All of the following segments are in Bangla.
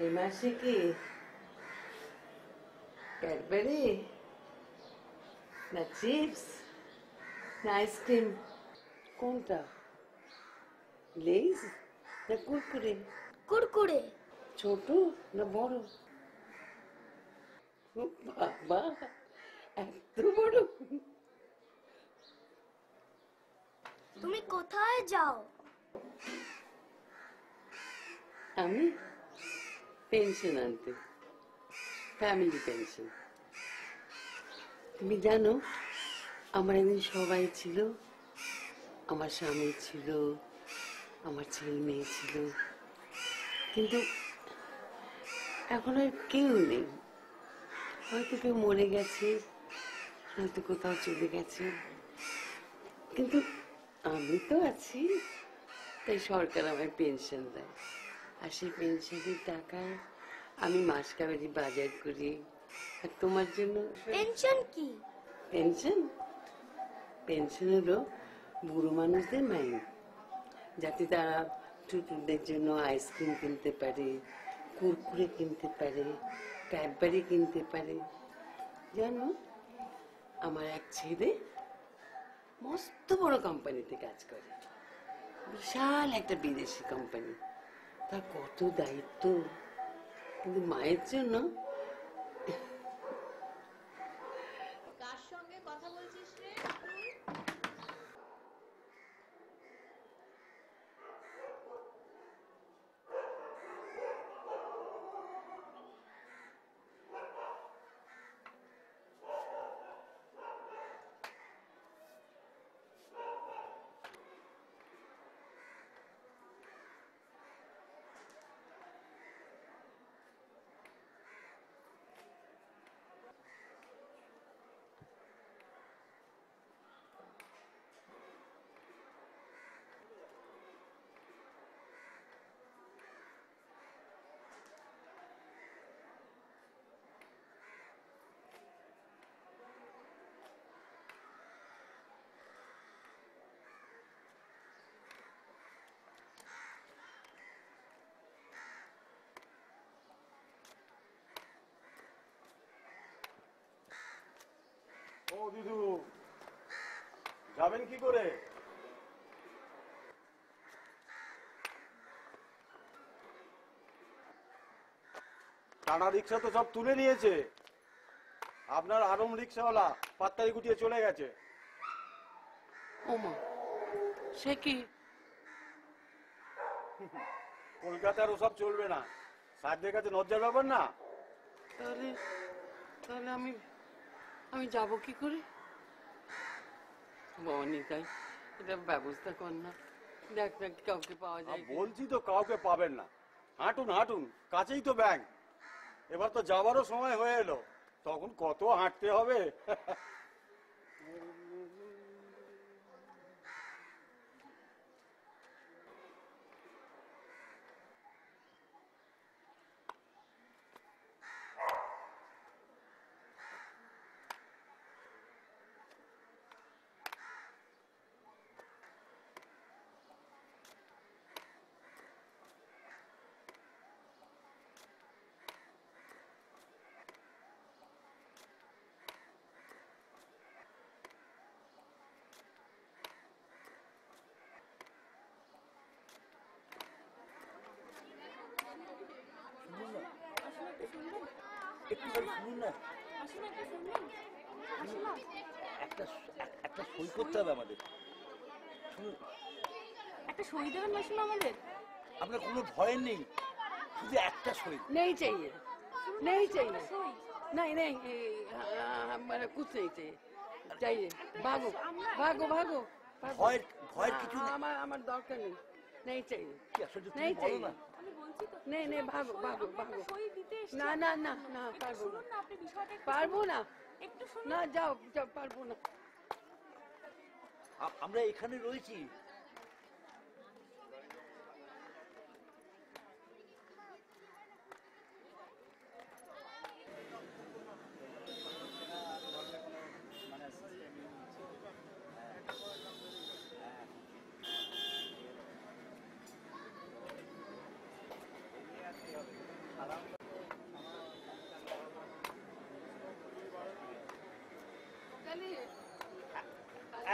এই মাসে কি ক্যাডবেরি না চিপস না আইসক্রিম? কোনটা? লেজ না কুরকুরে? কুরকুরে। ছোট না বড়? বাবা, এত বড়! তুমি কোথায় যাও? আমি পেনশন আনতে, ফ্যামিলি পেনশন। তুমি জানো আমার একদিন সবাই ছিল, আমার স্বামী ছিল, আমার ছেলে মেয়ে ছিল, কিন্তু এখন আর কেউ নেই। হয়তো কেউ মরে গেছে, হয়তো কোথাও চলে গেছে, কিন্তু আমি তো আছি। তাই সরকার আমায় পেনশন দেয়, আর সেই পেনশনের টাকায় আমি মাস কাবারি বাজার করি। আর তোমার জন্য পেনশন কি? পেনশন পেনশন হলো বুড়ো মানুষদের মাইন, যাতে তারা ছোটদের জন্য আইসক্রিম কিনতে পারে, কুরকুরে কিনতে পারে, ক্যাডবেরি কিনতে পারে। জানো, আমার এক ছেলে মস্ত বড় কোম্পানিতে কাজ করে, বিশাল একটা বিদেশি কোম্পানি। তার কত দায়িত্ব, কিন্তু মায়ের জন্য। কার সঙ্গে কথা বলছিস রে তুই? ও দিদু, যাবেন কি করে? টানা রিক্সা তো সব তুলে নিয়েছে। আপনার আরম রিক্সাওয়ালা পাত্তারি গুটিয়ে চলে গেছে। ওমা, সে কি? কলকাতার ওসব চলবে না, সাহেবদের কাছে লজ্জার ব্যাপার না। তাহলে তাহলে আমি আমি যাব কি করে? বনি, তাই এটা ব্যবস্থা কর না, দেখ না কাউকে পাওয়া যায় কিনা। বলছি তো কাউকে পাবেন না। হাঁটুন হাঁটুন, কাছেই তো ব্যাংক। এবার তো যাবারও সময় হয়ে এলো, তখন কত হাঁটতে হবে। একটা সই করতে হবে আমাদের। শুনুন, একটা সই দেবেন মাসিমা আমাদের? আপনার কোনো ভয় নেই, শুধু একটা সই। नहीं चाहिए, नहीं चाहिए, नहीं नहीं, मेरा कुछ नहीं चाहिए। चाहिए भागो भागो भागो, ভয়ের ভয়ের কিছু নেই। আমার দরকার নেই, नहीं चाहिए, কি আসলে তুমি नहीं বলো चाहिए, না। আমি বলছি তো नहीं नहीं, भागो भागो भागो। সই দিতে এসেছি। না না না না, পারবো শুনুন না, না, আপনি বিষয়টা একটু পারবো না, একটু শুনুন। না যাও যাও, পারবো না। আমরা এখানে রয়েছি।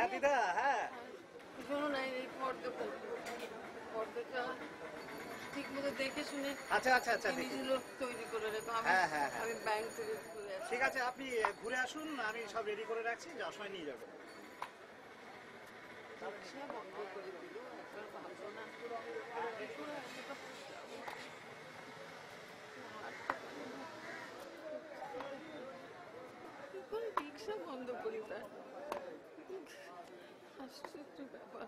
দিদা, হ্যাঁ শোনো না, এই পর্দাটা ঠিক মতো দেখে শুনে আচ্ছা আচ্ছা আচ্ছা দেখি। জিনিসগুলো তৈরি করে রেখো। হ্যাঁ, হ্যাঁ, হ্যাঁ। আমি ব্যাংক থেকে ঘুরে আসি। ঠিক আছে, আপনি ঘুরে আসুন, আমি সব রেডি করে রাখছি, যাওয়ার সময় নিয়ে যাবেন। রিক্সা বন্ধ করে দিল, একবার ভাবলো না। কি করে রিক্সা বন্ধ করি তার? আশ্চর্য ব্যাপার।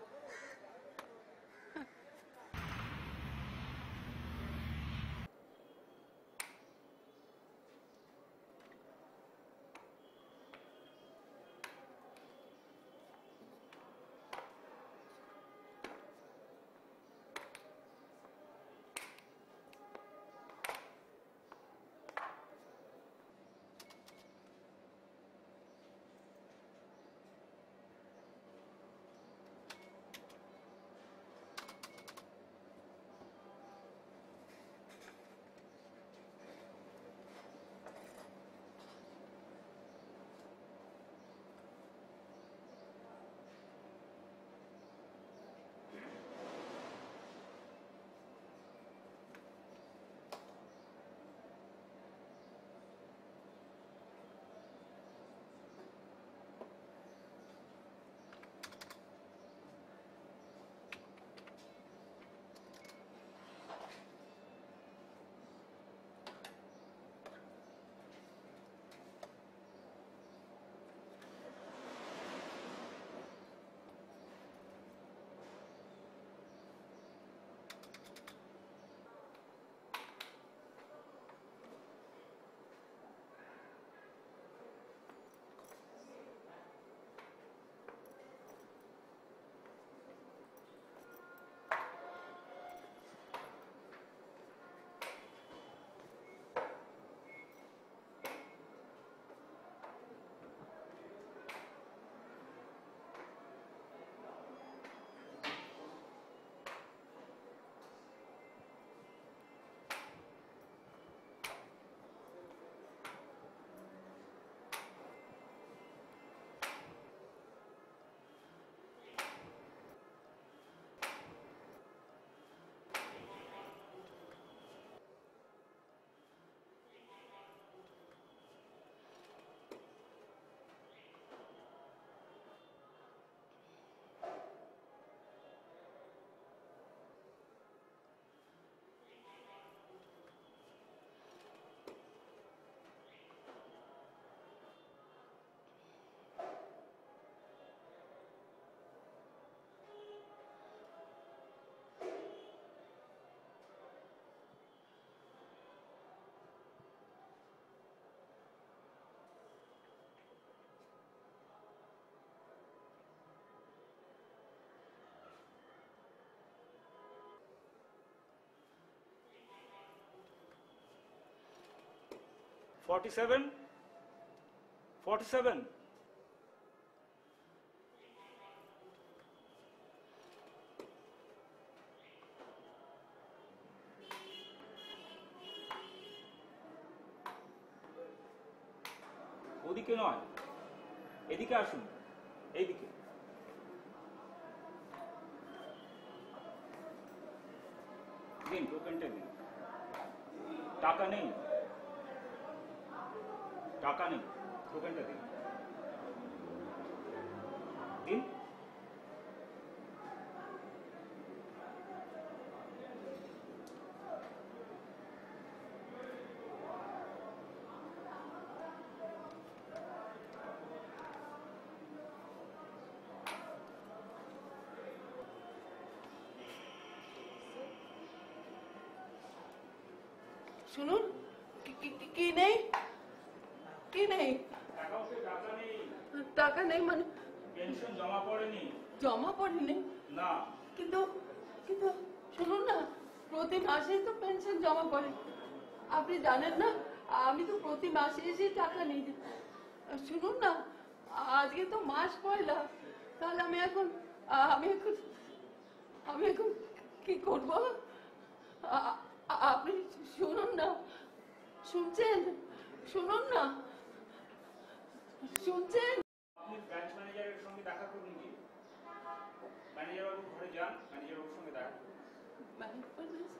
$47 $47 ওদিকে নয়, এদিকে আসুন, এইদিকে। দিন, টোকেনটা দিন। টাকা নেই, টাকা নেই, টোকেনটা দিন। দিন। শুনুন, কি নেই? কি নেই? অ্যাকাউন্টে টাকা নেই, টাকা নেই মানে? পেনশন জমা পড়েনি। জমা পড়েনি? না। কিন্তু কিন্তু শুনুন না, প্রতি মাসেই তো পেনশন জমা পড়ে। আপনি জানেন না, আমি তো প্রতি মাসে এসে টাকা নিই। শুনুন না, আজকে তো মাস পয়লা, তাহলে আমি এখন কি করব? আপনি শুনুন না, শুনছেন? শুনুন না, শুনছেন? আপনি ব্রাঞ্চ ম্যানেজারের সঙ্গে দেখা করুন কি? ব্যাংক ব্যালেন্স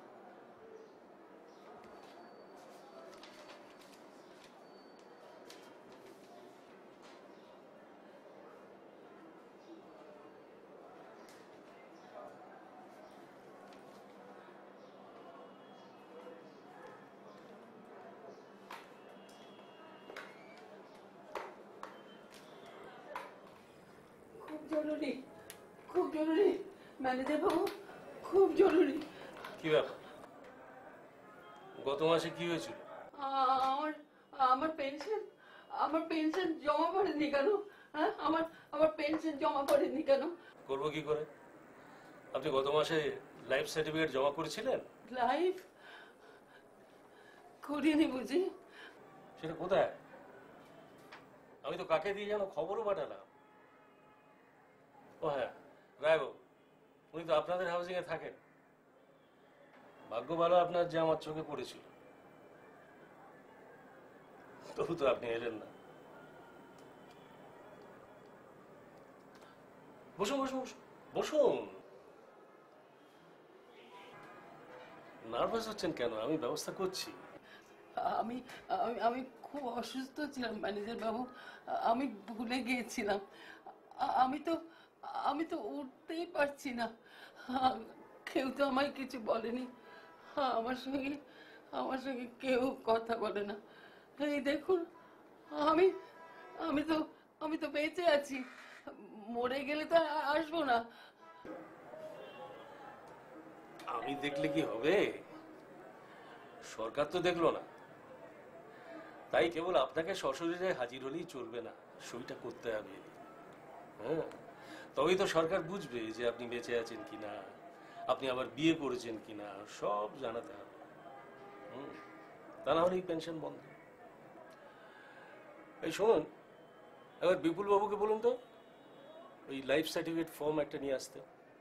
খুব জরুরি, খুব জরুরি ম্যানেজার বাবু, খুব জরুরি। কি ব্যাপার? গত মাসে কি হয়েছিল? আমার আমার পেনশন, আমার পেনশন জমা পড়েনি কেন? হ্যাঁ, আমার আমার পেনশন জমা পড়েনি কেন? করবো কি করে? আপনি গত মাসে লাইফ সার্টিফিকেট জমা করেছিলেন? লাইফ করিনি বুঝি। সেটা কোথায়? আমি তো কাকে দিয়ে যেন খবরও পাঠালাম। ও হ্যাঁ, রায়বাবু, উনি তো আপনাদের হাউজিং এ থাকেন। ভাগ্য ভালো আপনার যে আমার চোখে পড়েছিল, তবু তো আপনি এলেন না। বসুন বসুন বসুন বসুন। নার্ভাস হচ্ছেন কেন? আমি ব্যবস্থা করছি। আমি আমি আমি খুব অসুস্থ ছিলাম ম্যানেজার বাবু, আমি ভুলে গিয়েছিলাম। আমি তো উঠতেই পারছি না। কেউ তো আমায় কিছু বলেনি। আমার সঙ্গে কেউ কথা বলে না। এই দেখুন, আমি আমি তো বেঁচে আছি। মরে গেলে তো আর আসবো না। আমি দেখলে কি হবে? সরকার তো দেখলো না, তাই কেবল আপনাকে সশরীরে হাজির হলেই চলবে না, সইটা করতে হবে। হ্যাঁ, তবেই তো সরকার বুঝবে যে আপনি বেঁচে আছেন কিনা, আপনি আবার বিয়ে করেছেন কিনা, সব জানাতে হবে। তা না হলে পেনশন বন্ধ। এই শুনুন, এবার বিপুল বাবুকে বলুন তো ওই লাইফ সার্টিফিকেট ফর্ম একটা নিয়ে আসতে।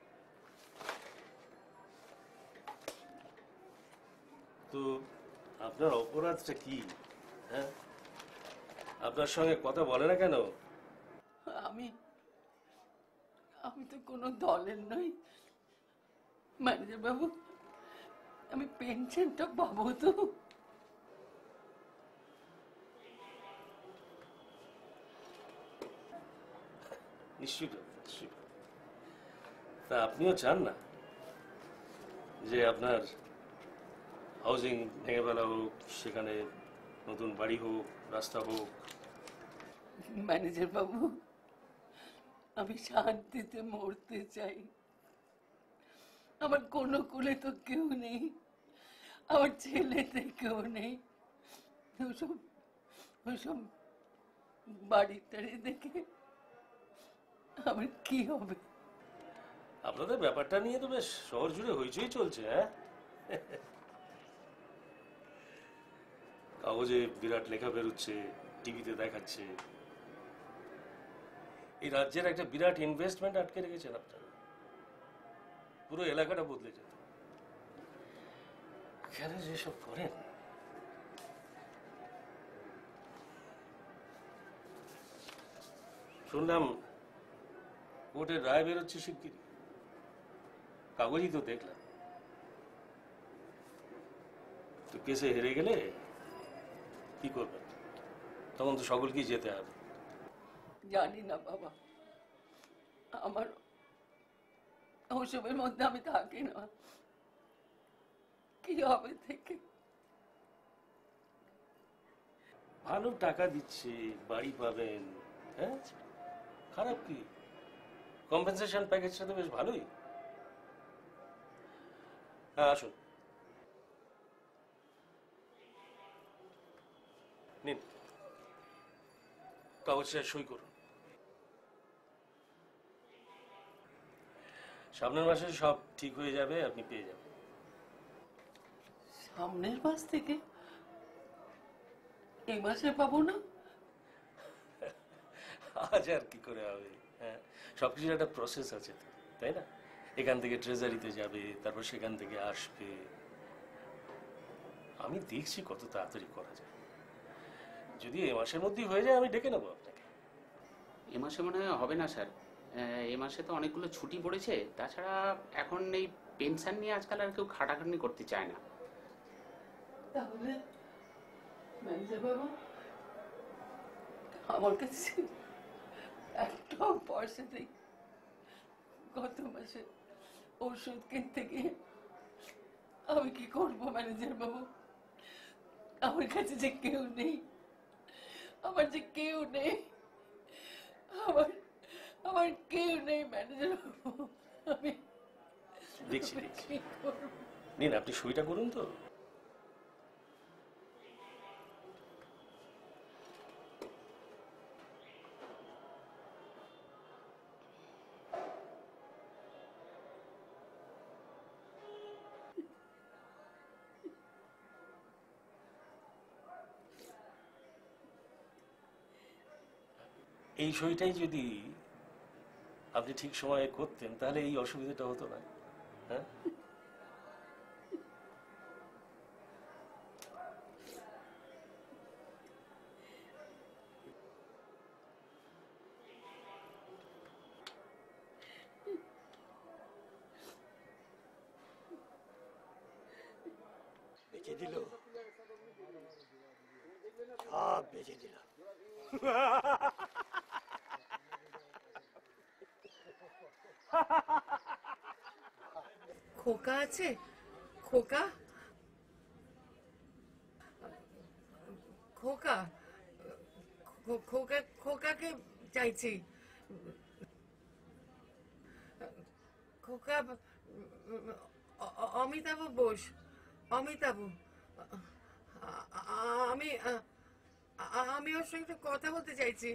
তো আপনার অপরাধটা কি? হ্যাঁ, আপনার সঙ্গে কথা বলে না কেন? আমি আমি তো কোনো দলের নই ম্যানেজার বাবু। আমি পেনশনটা পাবো তো? নিশ্চয়ই পাবেন, নিশ্চয়ই পাবেন। তা আপনিও চান না যে আপনার হাউজিং ভেঙে ফেলা হোক, সেখানে নতুন বাড়ি হোক, রাস্তা হোক? ম্যানেজার বাবু, আমি শান্তিতে মরতে চাই। আমার কোনো কুলে তো কেউ নেই, আমার ছেলেতে কেউ নেই। ওসব ওসব বাড়ি টাড়ি দেখে আমার কি হবে? আপনাদের ব্যাপারটা নিয়ে তো বেশ শহর জুড়ে হইচই চলছে। হ্যাঁ, কাগজে বিরাট লেখা বেরোচ্ছে, টিভিতে দেখাচ্ছে। এই রাজ্যের একটা বিরাট ইনভেস্টমেন্ট আটকে রেখেছেন আপনারা। পুরো এলাকাটা বদলে যেত। কেন যেসব করেন? শুনলাম কোর্টের রায় বেরোচ্ছে শিগগিরই। কাগজই তো দেখলাম। তো কেসে হেরে গেলে কি করবেন? তখন তো সকলকেই যেতে হবে। জানি না বাবা, আমার ওসবের মধ্যে আমি থাকি না। কি হবে থেকে? ভালো টাকা দিচ্ছে, বাড়ি পাবেন। হ্যাঁ, খারাপ কি? কম্পেনসেশন প্যাকেজটা তো বেশ ভালোই। হ্যাঁ, আসুন, নিন কাগজটা সই করুন। সামনের মাসে সব ঠিক হয়ে যাবে, আপনি পেয়ে যাবেন। সামনের মাস থেকে? এই মাসে পাবো না? আজ আর কি করে হবে? হ্যাঁ, সবকিছুর একটা প্রসেস আছে তো, তাই না? এখান থেকে ট্রেজারিতে যাবে, তারপর সেখান থেকে আসবে। আমি দেখছি কত তাড়াতাড়ি করা যায়। যদি এ মাসের মধ্যেই হয়ে যায়, আমি ডেকে নেবো আপনাকে। এ মাসে মনে হয় হবে না স্যার। এ মাসে তো অনেকগুলো ছুটি পড়েছে, তাছাড়া এখন এই পেনশন নিয়ে আজকাল আর কেউ খাটাখাটনি করতে চায় না। তাহলে ম্যানেজার বাবু, আমার কাছে একটাও পয়সা নেই। গত মাসে ওষুধ কিনতে গিয়ে আমি কি করবো ম্যানেজার বাবু? আমার কাছে যে কেউ নেই, আমার যে কেউ নেই, আমার আমার কেউ নেই ম্যানেজার বাবু। আমি দেখছি দেখছি। কি করবো? নিন, আপনি সইটা করুন তো। এই সইটাই যদি আপনি ঠিক সময়ে করতেন তাহলে এই অসুবিধাটা হতো না। হ্যাঁ, বেঁচে দিল, সব বেঁচে দিল। খোকা আছে? খোকা, খোকা, খোকা, খোকাকে চাইছি। খোকা, অমিতাভ বোস, অমিতাভ। আমি আমি ওর সঙ্গে একটু কথা বলতে চাইছি।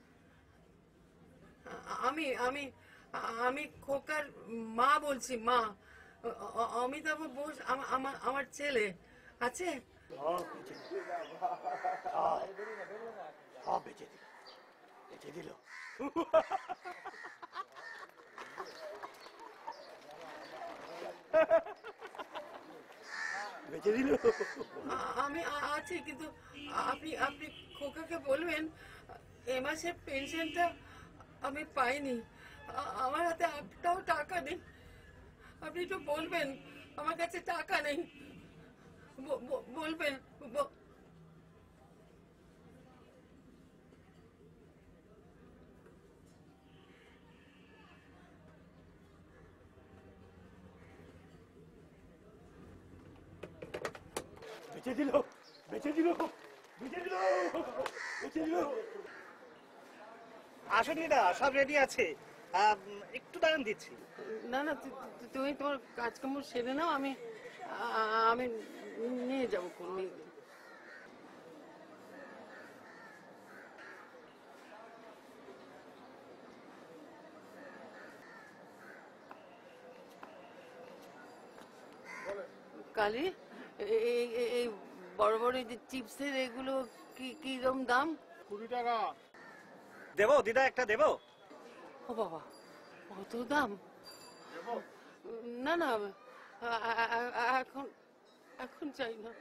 আমি আমি আমি খোকার মা বলছি, মা। অমিতাভ বোস আমার ছেলে আছে। সব বেঁচে দিল, সব বেঁচে দিল, বেঁচে দিল। বেঁচে দিল। আমি আছি, কিন্তু আপনি আপনি খোকাকে বলবেন এ মাসের পেনশনটা আমি পাইনি। আমার হাতে একটাও টাকা নেই। আপনি একটু বলবেন, আমার কাছে টাকা নেই। বলবেন। বেঁচে দিল, বেঁচে দিল, বেঁচে দিল, বেঁচে দিল। আসেনি না, সব রেডি আছে। একটু দাঁড়ান, দিচ্ছি। না না, তুমি তোমার কাজকর্ম সেরে নাও, আমি আমি নিয়ে যাবো। কালি, এই বড় বড় যে চিপসের এগুলো কি রকম দাম? 20 টাকা। দেবো দিদা, একটা দেবো? ও বাবা, কত দাম! না না, এখন এখন চাই না।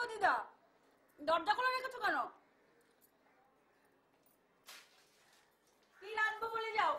দিদা, দরজা খোলা রেখেছো কেন? কি রাঁধবো বলে যাও।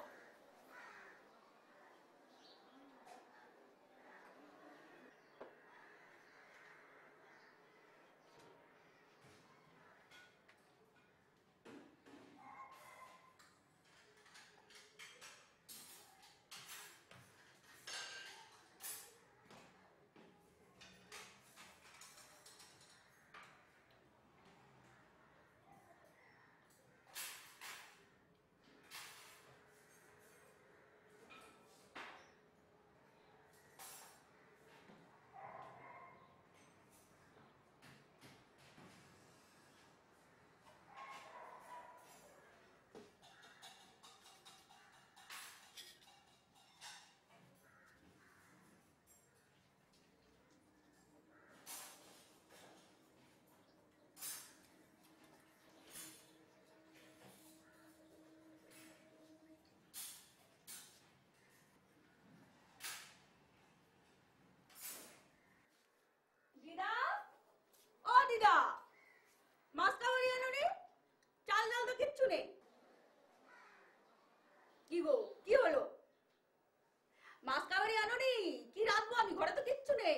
দিদা, ও দিদা, মাছ কাবাড়ি আনোনি? চাল ডাল তো কিচ্ছু নেই। কি গো, কি হলো? মাছ কাবাড়ি আনোনি? কি রাঁধবো আমি, ঘরে তো কিচ্ছু নেই।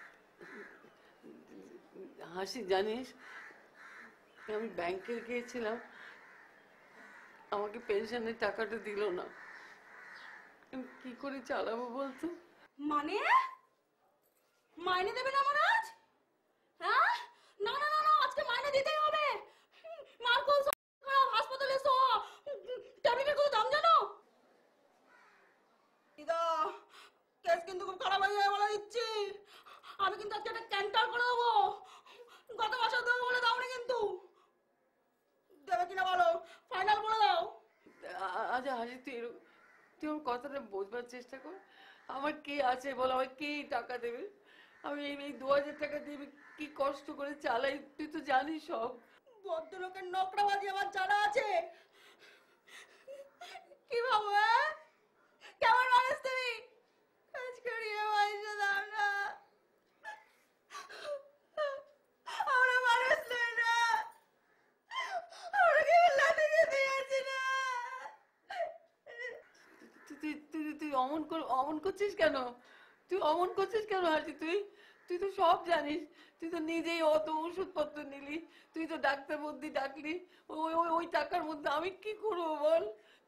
হাসি জানিস, আমি ব্যাংকে গিয়েছিলাম, আমাকে পেনশনের টাকাটা দিল না। আমি কি করে চালাবো বলতো? মানে মাইনে দেবে না মহারাজ? হ্যাঁ, না না না না, আজকে মাইনে দিতেই হবে। মার্কল খারাপ, হাসপাতালে শোয়া, ট্যাবলেটের কত দাম জানো? দিদা, কেস কিন্তু খুব খারাপ হয়ে যাবে বলে দিচ্ছি। আমি কিন্তু আজকে একটা ক্যান্টার করে দেবো। গত মাসে দেবো বলে দাওনি কিন্তু। দেবে কিনা বলো, ফাইনাল করে দাও। আচ্ছা হাসি, তুই আমার কথাটা বোঝবার চেষ্টা কর। আমার কে আছে বল, আমার কে টাকা দেবে? আমি এই 2000 টাকা দিয়ে আমি কি কষ্ট করে চালাই, তুই তো জানিস সব। ভদ্রলোকের নকরাবাজি আমার জানা আছে। কি ভাবো? কেমন মানুষ তুমি? কাজ করিয়ে পয়সা দাও না, আমরা মানুষ নই না, আমরা কেবল লাঠিকে দিয়েছি না। তুই অমন করছিস কেন? তুই অমন করছিস কেন হাসি? তুই তো সব জানিস। তুই তো নিজেই অত ওষুধপত্র নিলি, তুই তো ডাক্তার বুদ্ধি ডাকলি। ওই টাকার মধ্যে আমি কি করবো বল?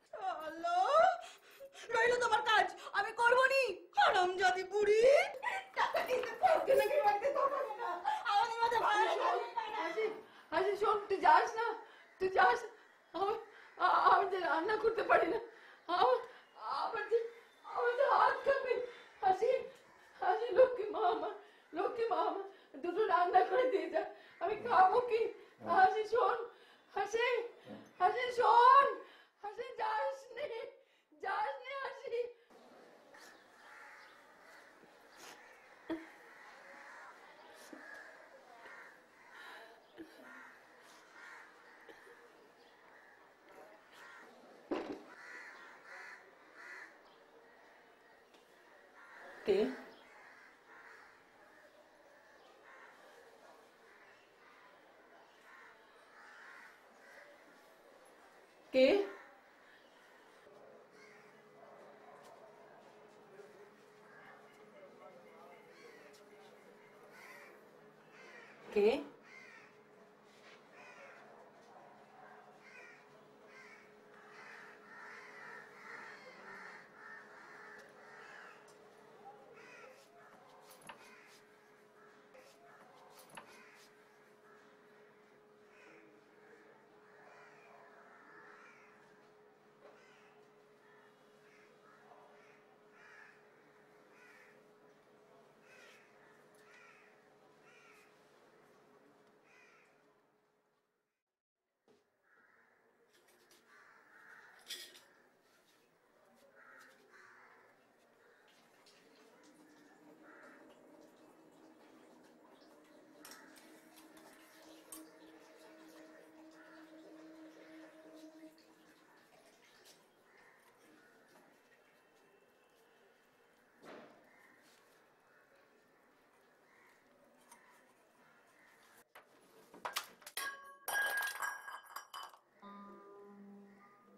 রইল তোমার কাজ, আমি করবো নি। হারামজাদি বুড়ি, টাকা দিতে পারতে নাকি বাড়িতে থাকবে না। আমাদের মধ্যে ভালো হাসি, হাসি শোন, তুই যাস না, তুই যাস। আমি যে রান্না করতে পারি না, আমার যে হাত কাঁপে। হাসি, হাসি লক্ষ্মী মা আমার, লক্ষ্মী মা আমার, দুটো রান্না করে দিয়ে যা, আমি খাবো কি? হাসি শোন, হাসি, হাসি শোন, হাসি যাস নে, যাস নে হাসি। কে? কে? কে?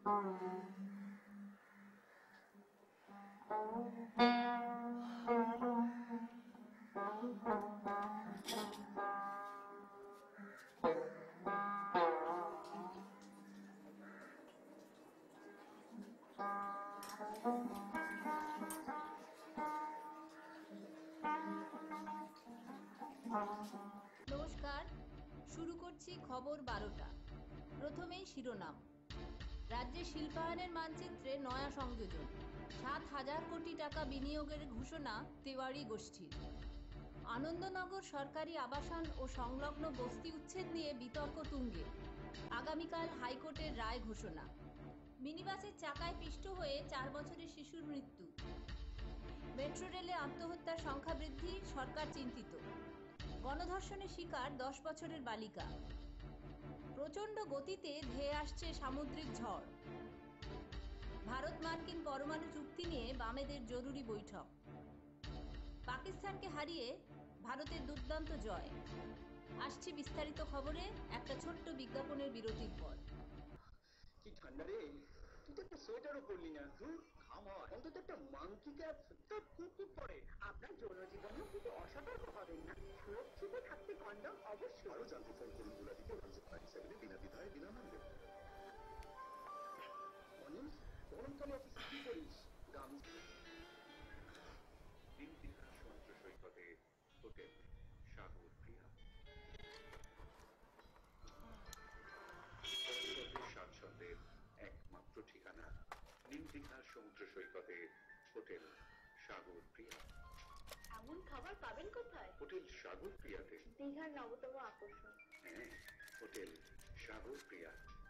নমস্কার, শুরু করছি খবর 12টা। প্রথমেই শিরোনাম। রাজ্যে শিল্পায়নের মানচিত্রে নয়া সংযোজন, 7,000 কোটি টাকা বিনিয়োগের ঘোষণা তেওয়ারি গোষ্ঠীর। আনন্দনগর সরকারি আবাসন ও সংলগ্ন বস্তি উচ্ছেদ নিয়ে বিতর্ক তুঙ্গে, আগামীকাল হাইকোর্টের রায় ঘোষণা। মিনিবাসের চাকায় পিষ্ট হয়ে 4 বছরের শিশুর মৃত্যু। মেট্রো রেলে আত্মহত্যার সংখ্যা বৃদ্ধি, সরকার চিন্তিত। গণধর্ষণের শিকার 10 বছরের বালিকা। প্রচণ্ড গতিতে ধেয়ে আসছে সামুদ্রিক ঝড়। ভারত মার্কিন পরমাণু চুক্তি নিয়ে বামেদের জরুরি বৈঠক। পাকিস্তানকে হারিয়ে ভারতের দুর্দান্ত জয়। আসছি বিস্তারিত খবরে, একটা ছোট্ট বিজ্ঞাপনের বিরতির পর। কি ঠান্ডা রে, তুই তো একটা সোয়েটারও পরলি না। ঘাম হয়, অন্তত একটা মাংকি ক্যাপ তো খুব পরে। আপনার যৌন জীবনেও কিন্তু অসতর্ক হবেন না, সুরক্ষিত থাকতে কন্ডম অবশ্যই। আরো জানতে ফোন করুন গুলাটিকে 157 বিনা দ্বিধায় বিনামূল্যে। অনিস, গরমকালে অফিসে কি করিস? গান। দিনদিঘা সমুদ্র সৈকতে হোটেল সাগর প্রিয়া। স্বাচ্ছন্দ্যের একমাত্র ঠিকানা দিনদিঘার সমুদ্র সৈকতে হোটেল সাগর প্রিয়া। এমন খাবার পাবেন কোথায়? হোটেল সাগর প্রিয়াতে। দীঘার নবতম আকর্ষণ। হ্যাঁ, হোটেল সাগর প্রিয়া।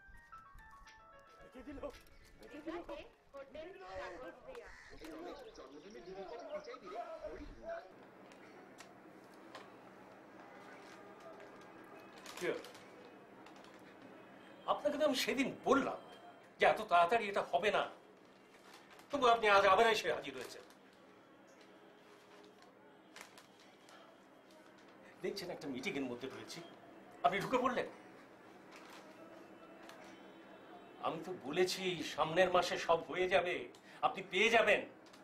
দীঘাতে হোটেল সাগর প্রিয়া। জন্মদিনে দিদির কাছে কি চাইবি রে? আপনাকে তো আমি সেদিন বললাম যে এত তাড়াতাড়ি এটা হবে না, তবু আপনি আজ আবার এসে হাজির হয়েছেন। দেখছেন একটা মিটিং এর মধ্যে রয়েছি, আপনি ঢুকে পড়লেন। আমি তো বলেছি সামনের মাসে সব হয়ে যাবে, আপনি পেয়ে যাবেন।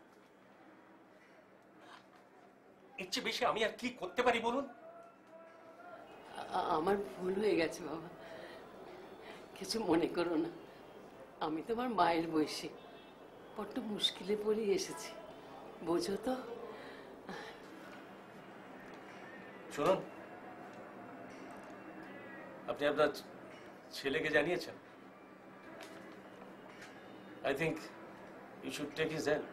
এর চেয়ে বেশি আমি আর কি করতে পারি বলুন? আমার ভুল হয়ে গেছে বাবা, কিছু মনে করো না। আমি তোমার মায়ের বয়সী, বড্ড মুশকিলে পড়ে এসেছি, বোঝো তো। শুনুন, আপনি আপনার ছেলেকে জানিয়েছেন? I think you should take his help.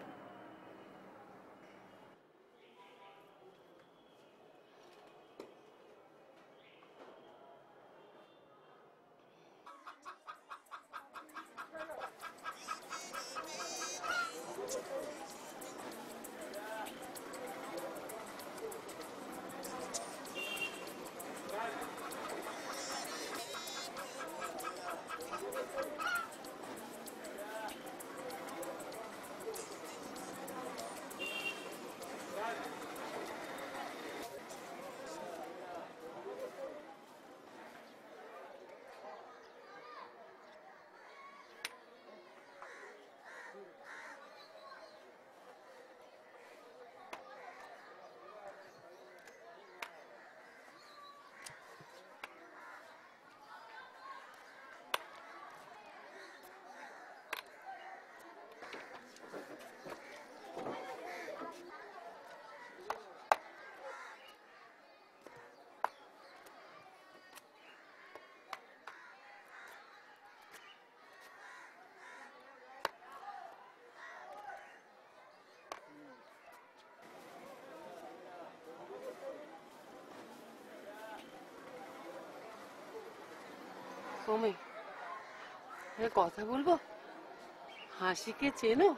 কমে কথা বলবো। হাসিকে চেনো?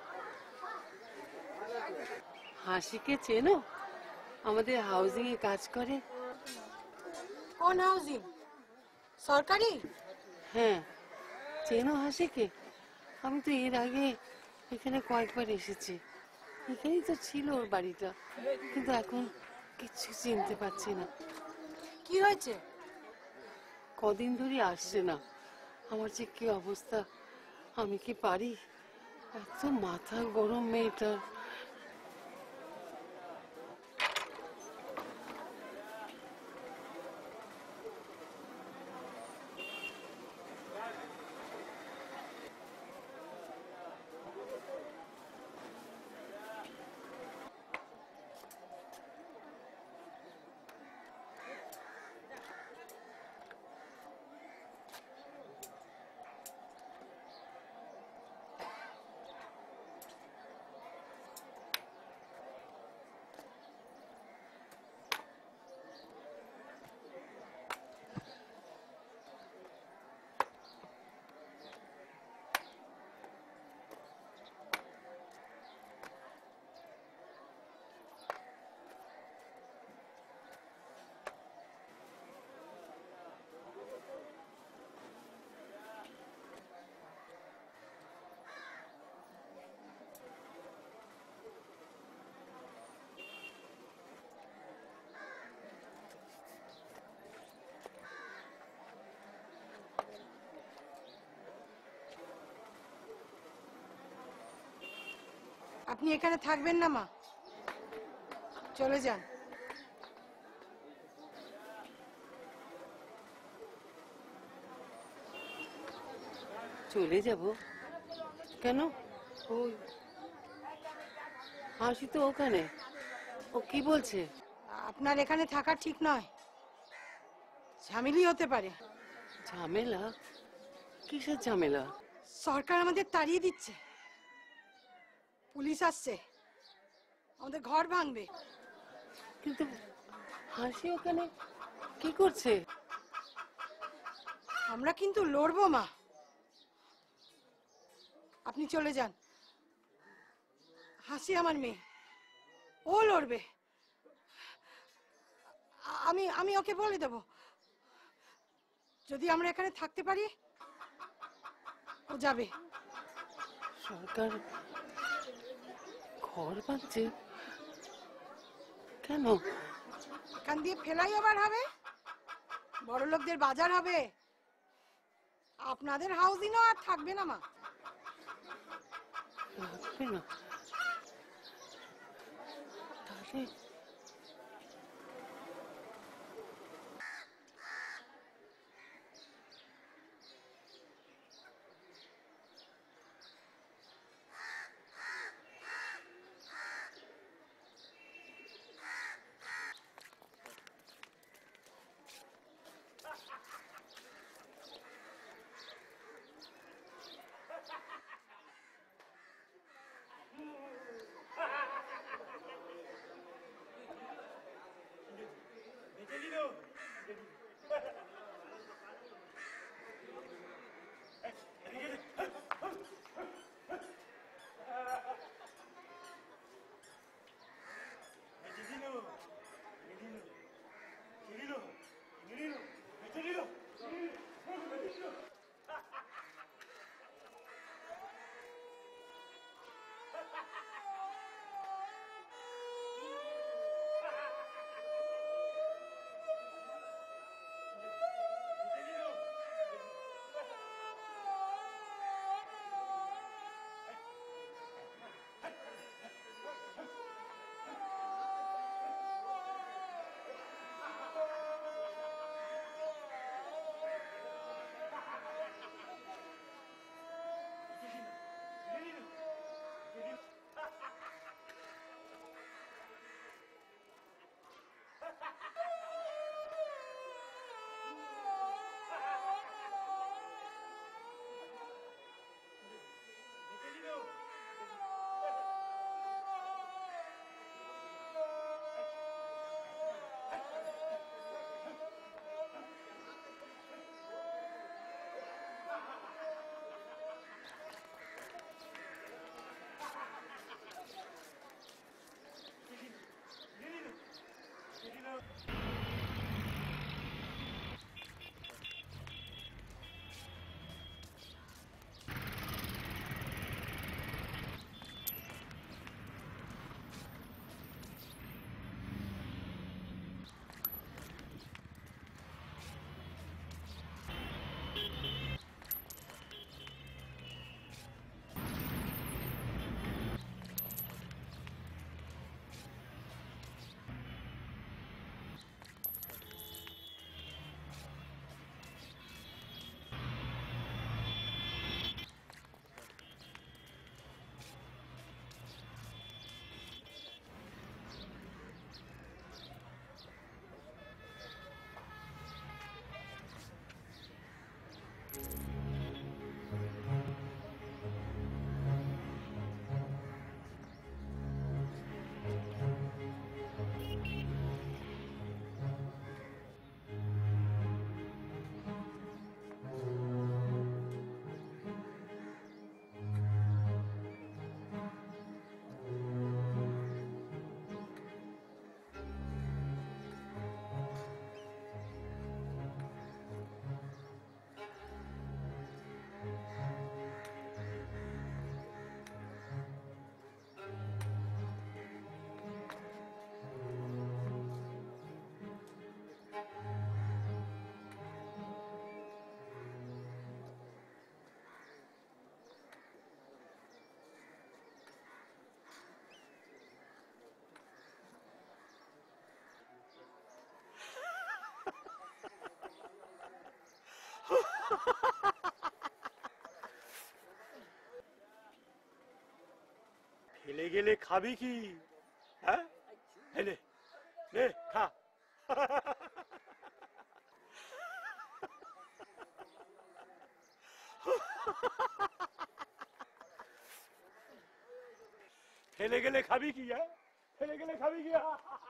হাসিকে চেনো? আমাদের হাউজিং এ কাজ করে। কোন হাউজিং? সরকারি? হ্যাঁ, চেনো হাসিকে? আমি তো এর আগে এখানে কয়েকবার এসেছি, এখানেই তো ছিল ওর বাড়িটা, কিন্তু এখন কিচ্ছু চিনতে পারছি না। কি হয়েছে? কদিন ধরে আসছে না। আমার যে কি অবস্থা, আমি কি পারি? এত মাথা গরম মেয়েটার। আপনি এখানে থাকবেন না মা, চলে যান। চলে যাব কেন? ওই হাসি তো ওখানে, ও কি বলছে? আপনার এখানে থাকা ঠিক নয়, ঝামেলি হতে পারে। ঝামেলা? কিসের ঝামেলা? সরকার আমাদের তাড়িয়ে দিচ্ছে, পুলিশ আসছে, আমাদের ঘর ভাঙবে। কিন্তু হাসি ওখানে কি করছে? আমরা কিন্তু লড়বো মা, আপনি চলে যান। হাসি আমার মেয়ে, ও লড়বে। আমি আমি ওকে বলে দেব, যদি আমরা এখানে থাকতে পারি ও যাবে। সরকার ঘর বাঁধছে কেন? এখান দিয়ে ফ্লাইওভার হবে, বড় লোকদের বাজার হবে, আপনাদের হাউজিংও আর থাকবে না মা। লাগবে না তাহলে? গেলে খাবি কি? হ্যাঁ, এই নে, নে খা। ফেলে গেলে খাবি কি? হ্যাঁ, ফেলে গেলে খাবি কি?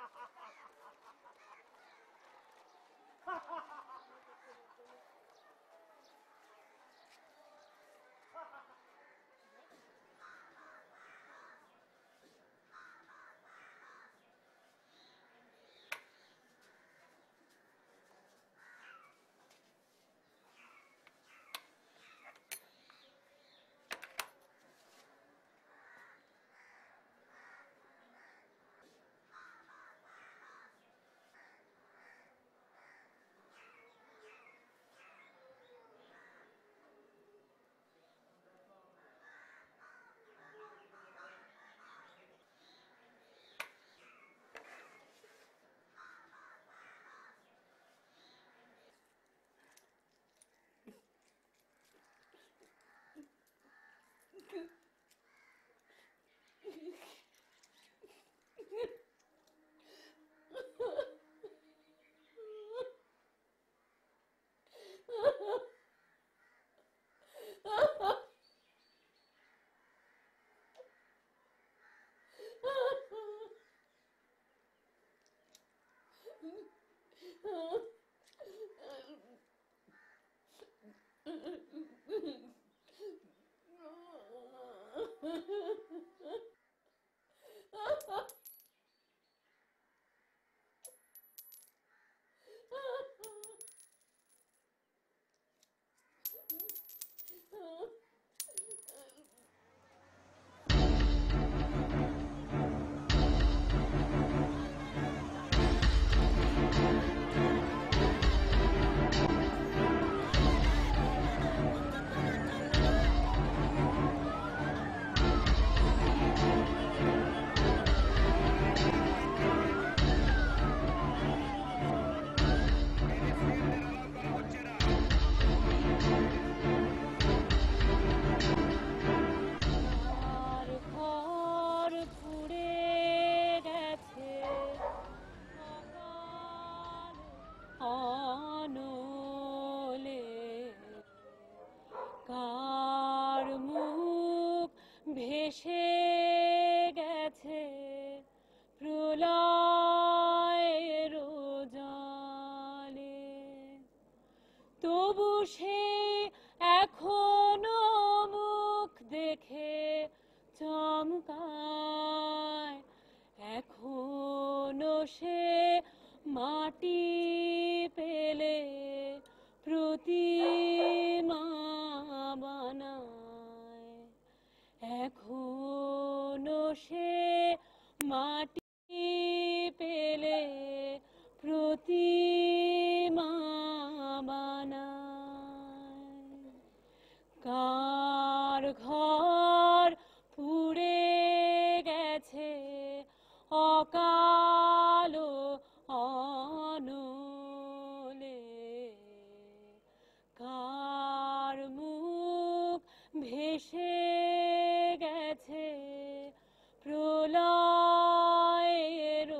ভেসে গেছে প্রলয়ের জলে, তবু সে এখনো মুখ দেখে চমকায়, এখনো সে মাটি পেলে প্রতিমা বানায়, এখনো সে মাটি পেলে প্রতিমা বানায়। কার ঘর পুড়ে গেছে অকাল অনলে, কার মুখ ভেসে গেছে প্রলয়ের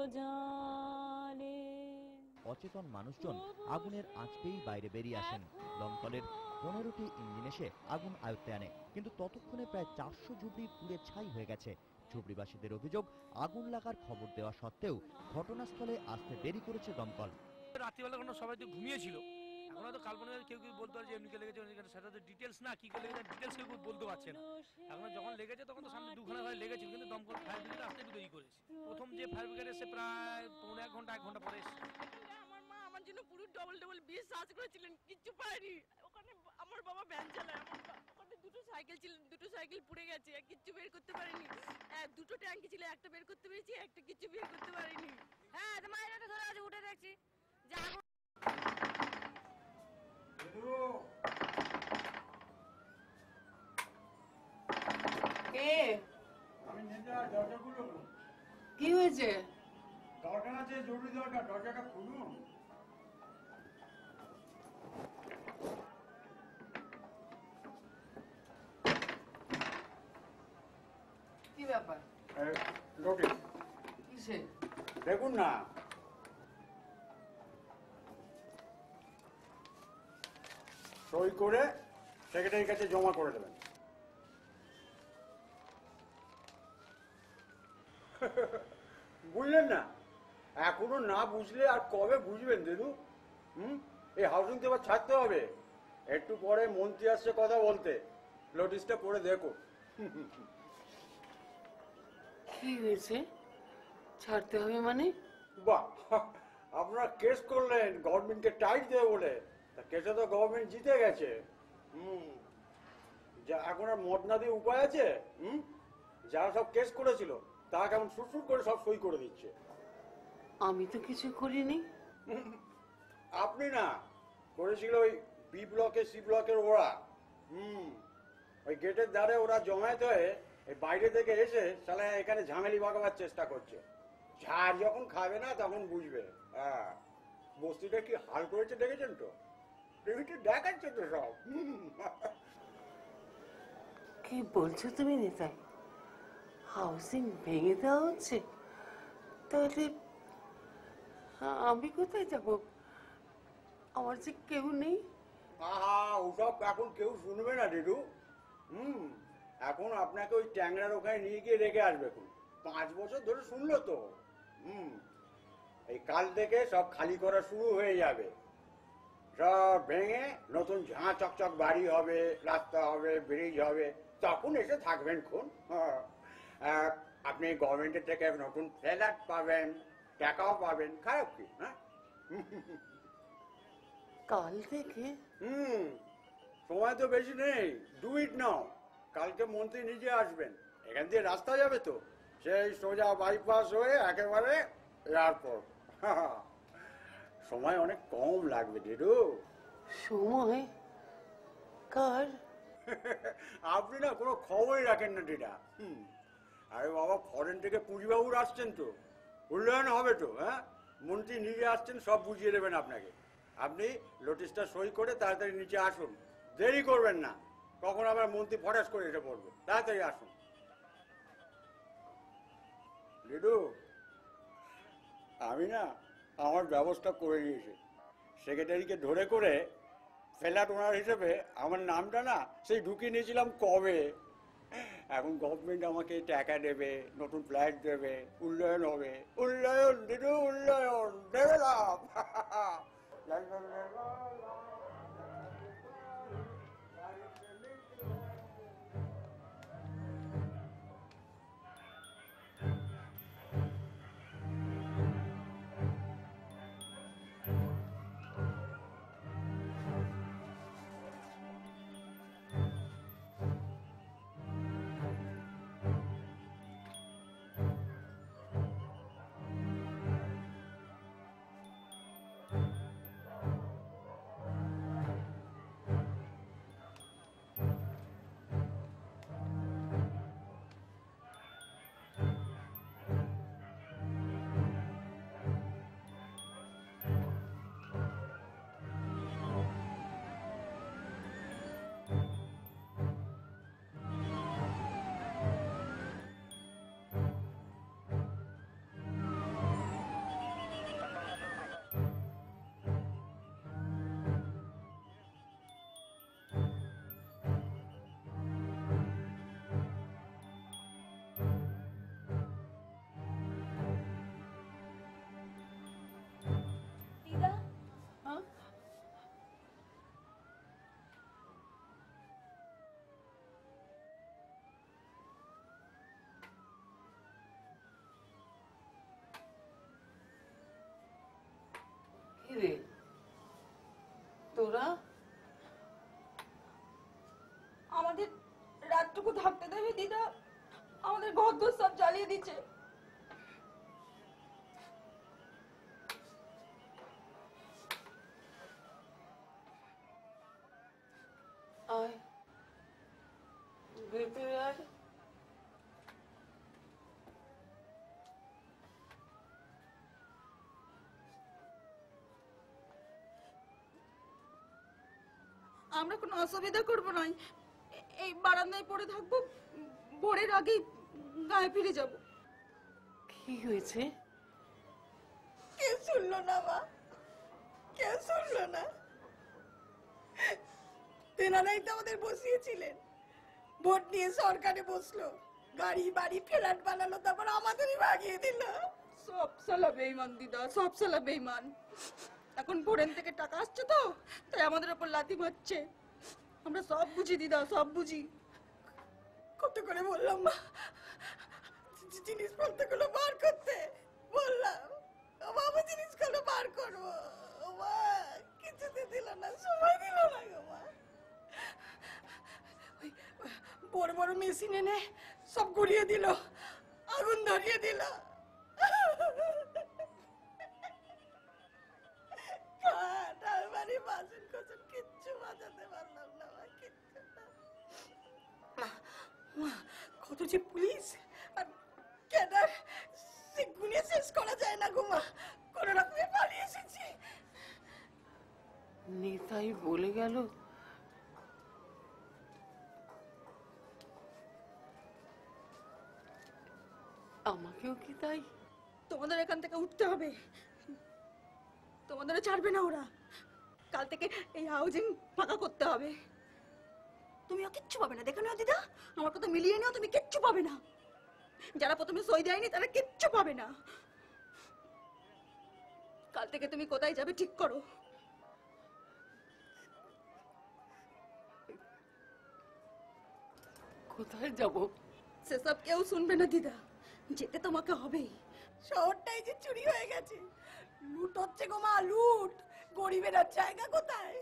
জলে। অচেতন মানুষজন আগুনের আঁচ পেয়েই বাইরে বেরিয়ে আসেন। দমকলের 15টি ইঞ্জিন এসে আগুন আয়ত্তে আনে, কিন্তু ততক্ষণে প্রায় 400 ঝুপড়ি পুড়ে ছাই হয়ে গেছে। ঝুপড়িবাসীদের অভিযোগ, আগুন লাগার খবর দেওয়া সত্ত্বেও ঘটনাস্থলে আসতে দেরি করেছে দমকল। রাত্রিবেলা কোনো সবাই তো ঘুমিয়েছিল, এখন হয়তো কাল্পনিক কেউ কেউ বলতে পারছে এমনি লেগেছে, সেটা তো ডিটেলস না, কি করে লেগেছে ডিটেলস কেউ বলতে পারছে না। এখন যখন লেগেছে তখন তো সামনে 2 ঘন্টা ধরে লেগেছিল, কিন্তু দমকল ফায়ার ব্রিগেড আসতে একটু দেরি করেছে। প্রথম যে ফায়ার ব্রিগেড এসে প্রায় 1 ঘন্টা 1 ঘন্টা পরে এসেছে। আমার মা আমার জন্য পুরো ডবল বিয়ে সাজ করেছিলেন, কিচ্ছু পারেনি। ওখানে আমার বাবা ভ্যান চালায়, ওখানে 2টো সাইকেল ছিল, 2টো সাইকেল পুড়ে গেছে, কিচ্ছু বের করতে পারেনি। 2টো ট্যাঙ্কি ছিল, একটা বের করতে পেরেছি, একটা কিচ্ছু বের করতে পারিনি। হ্যাঁ, মায়ের একটা ধরে আছে, উঠে দেখছি যে আগুন। কে? আমি দরজা খুলুন। কি হয়েছে? দরকার আছে, জরুরি দরকার, দরজাটা খুলুন। কি ব্যাপার? নোটিশ কিসে? দেখুন না। সই করে সেক্রেটারির কাছে জমা করে দেবেন। বুঝলেন না? এখনো না বুঝলে আর কবে বুঝবেন দিদু? এই হাউসিং তো এবার ছাড়তে হবে। একটু পরে মন্ত্রী আসছে কথা বলতে, নোটিশটা পড়ে দেখো। কি হয়েছে? ছাড়তে হবে মানে? বাহ, আপনারা কেস করলেন গভর্নমেন্টকে টাইট দেবে বলে। তা কেসে তো গভর্নমেন্ট জিতে গেছে। যা এখন আর মদ না দিয়ে উপায় আছে? যারা সব কেস করেছিল তারা কেমন সুরসুর করে সব সই করে দিচ্ছে। আমি তো কিছু করিনি। আপনি না, করেছিল ওই বি ব্লকে সি ব্লকের ওরা। ওই গেটের ধারে ওরা জমায়েত হয়ে এই বাইরে থেকে এসে সালা এখানে ঝামেলি বাগাবার চেষ্টা করছে। ঝাড় যখন খাবে না তখন বুঝবে। হ্যাঁ, বস্তিটা কি হাল করেছে দেখেছেন তো? টিভিতে দেখাচ্ছে তো সব। কি বলছো তুমি নেতাই? হাউসিং ভেঙে দেওয়া হচ্ছে? তাহলে আমি কোথায় যাব? আমার যে কেউ নেই। আহা, ওসব এখন কেউ শুনবে না দিদু। এখন আপনাকে ওই ট্যাংরার ওখানে নিয়ে গিয়ে রেখে আসবে। 5 বছর ধরে শুনলো তো। এই কাল থেকে সব খালি করা শুরু হয়ে যাবে। সব ভেঙে নতুন ঝাঁ চকচক বাড়ি হবে, রাস্তা হবে, ব্রিজ হবে, তখন এসে থাকবেন খুন। আপনি গভর্নমেন্টের থেকে নতুন ফ্ল্যাট পাবেন, টাকাও পাবেন। খারাপ কি? হ্যাঁ, কাল থেকে? সময় তো বেশি নেই। Do it now. কালকে মন্ত্রী নিজে আসবেন। এখান দিয়ে রাস্তা যাবে তো, সেই সোজা বাইপাস হয়ে একেবারে এয়ারপোর্ট। সময় অনেক কম লাগবে দিদু। সময়? কার? আপনি না কোনো খবরই রাখেন না দিদা। আরে বাবা, ফরেন থেকে পুঁজিবাবুর আসছেন তো, উন্নয়ন হবে তো। হ্যাঁ, মন্ত্রী নিজে আসছেন, সব বুঝিয়ে দেবেন আপনাকে। আপনি নোটিশটা সই করে তাড়াতাড়ি নিচে আসুন, দেরি করবেন না। কখন আবার মন্ত্রী ফটাস করে এসে পড়বে। তাড়াতাড়ি আসুন লিডু। আমি না আমার ব্যবস্থা করে নিয়েছি। সেক্রেটারিকে ধরে করে ফ্ল্যাট ওনার হিসেবে আমার নামটা না সেই ঢুকিয়ে নিয়েছিলাম কবে। এখন গভর্নমেন্ট আমাকে টাকা দেবে, নতুন ফ্ল্যাট দেবে, উন্নয়ন হবে। উন্নয়ন দিদু, উন্নয়ন ডেভেলপ। রে তোরা আমাদের রাতটুকু থাকতে দেবে দিদা? আমাদের ঘর সব জ্বালিয়ে দিচ্ছে। আয় ভেতরে আয়। আমরা কোনো অসুবিধা করবো না, এই বারান্দায় পড়ে থাকবো, ভোরের আগেই গায়ে ফিরে যাবো। কি হয়েছে? কেউ শুনলো না মা, কেউ শুনলো না। তেনারাই তো আমাদের বসিয়েছিলেন, ভোট নিয়ে সরকারে বসলো, গাড়ি বাড়ি ফ্ল্যাট বানালো, তারপর আমাদেরই ভাগিয়ে দিল। সব সালা বেঈমান দিদা, সব সালা বেঈমান। এখন ফরেন থেকে টাকা আসছে তো, তাই আমাদের উপর লাথি মারছে। আমরা সব বুঝি দিদা, সব বুঝি। কত করে বললাম মা জিনিসপত্রগুলো বার করতে, বললাম বাবা জিনিসগুলো বার করবো, মা কিছুতে দিল না, সময় দিল না গো মা। ওই বড় বড় মেশিন এনে সব গুড়িয়ে দিল, আগুন ধরিয়ে দিল। আলমারি বাসন কোসন কিচ্ছু বাজাতে পারলাম না মা, কিচ্ছু না। মা কত যে পুলিশ আর ক্যাডার, সে গুনে শেষ করা যায় না গো মা, কোন রকমে পালিয়ে এসেছি। নেতাই বলে গেল আমাকেও কি তাই? তোমাদের এখান থেকে উঠতে হবে, তোমাদের ছাড়বে না ওরা। কাল থেকে এই হাউজিং ফাঁকা করতে হবে। তুমিও কিচ্ছু পাবে না, দেখে নাও দিদা, আমার কথা মিলিয়ে নাও, তুমি কিচ্ছু পাবে না। যারা প্রথমে সই দেয়নি তারা কিচ্ছু পাবে না। কাল থেকে তুমি কোথায় যাবে ঠিক করো। কোথায় যাব? সেসব কেউ শুনবে না দিদা, যেতে তোমাকে হবেই। শহরটাই যে চুরি হয়ে গেছে, লুট হচ্ছে গো মা, লুট। গরিবের আর জায়গা কোথায়?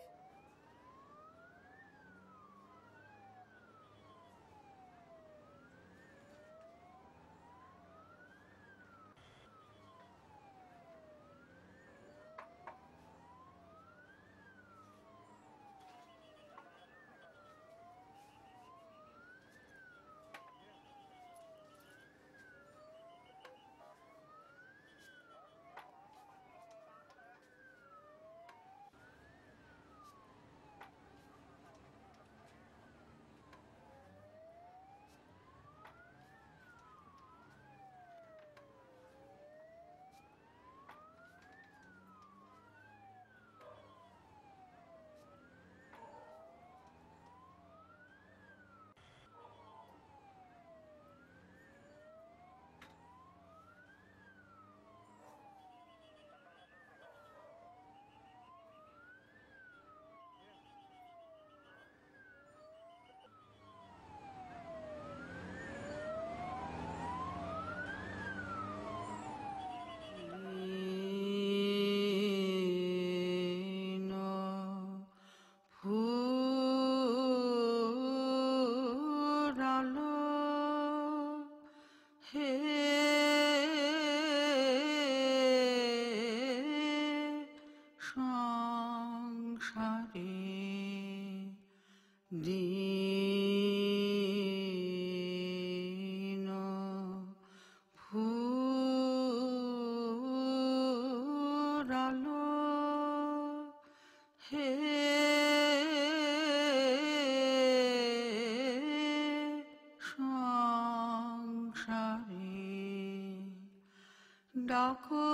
ডাকো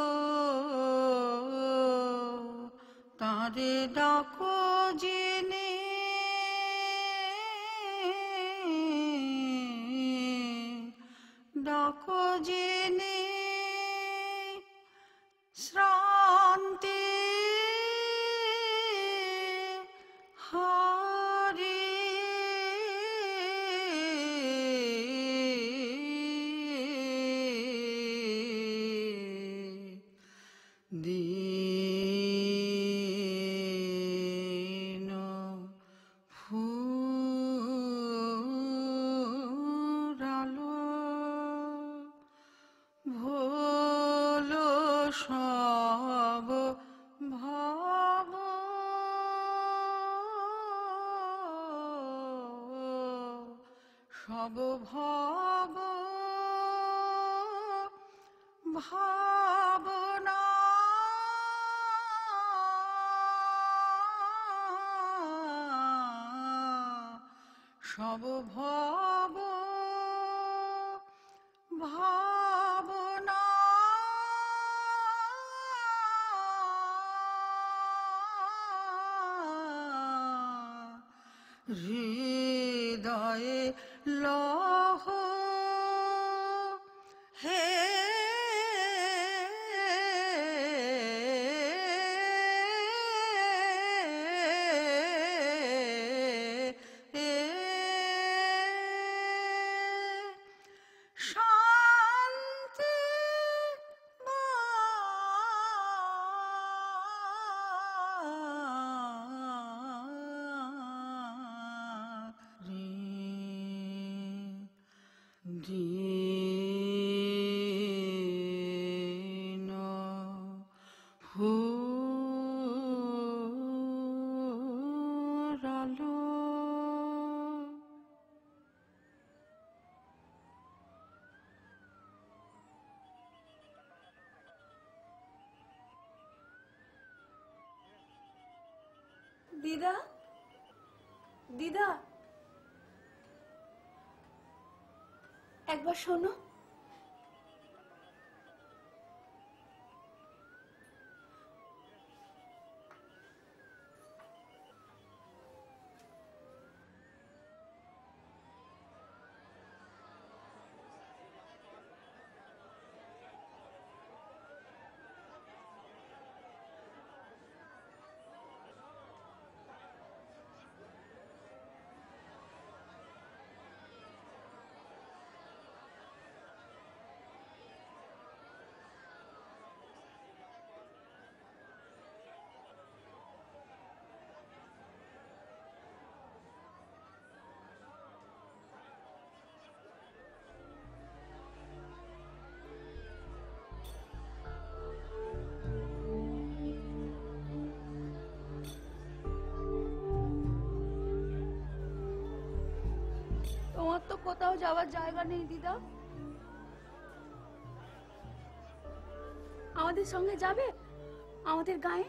তারে ডাকো জেনে ডাকো জেনে শ্রান্তি হারে দীন ফুরালো ভোলো সব ভাব সব ভাব ভাবনা সব ভাব ভাবনা হৃদয়ে লহ হে শান্তি দীন ফুরালো। দিদা, দিদা, একবার শোনো। তোমার তো কোথাও যাওয়ার জায়গা নেই দিদা, আমাদের সঙ্গে যাবে আমাদের গায়ে?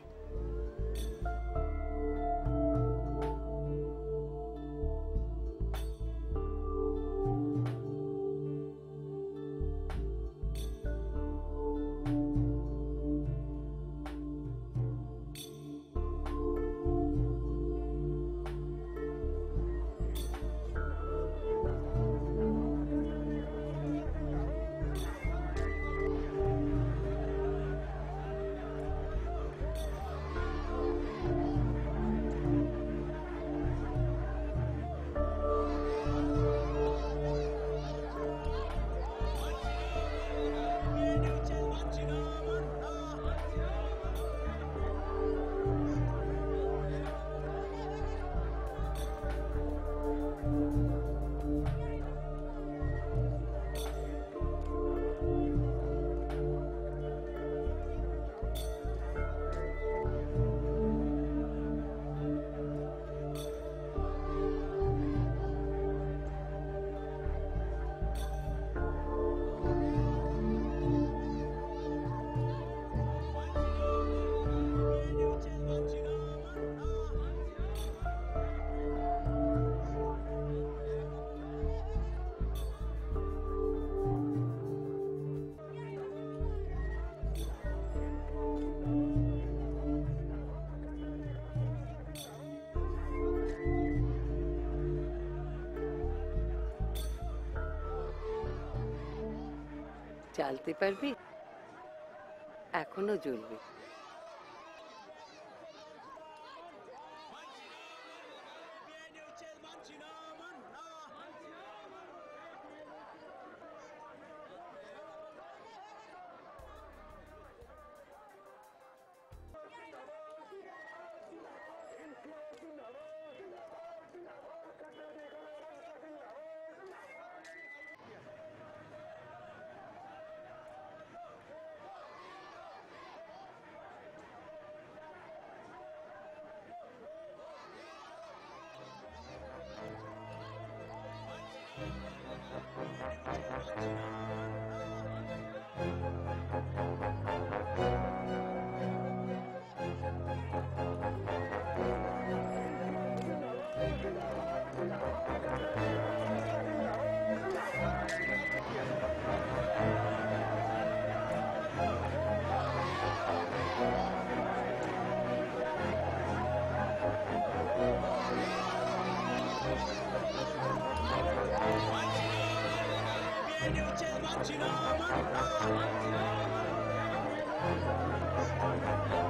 চালতে পারবি? এখনো জ্বলবে। Thank you.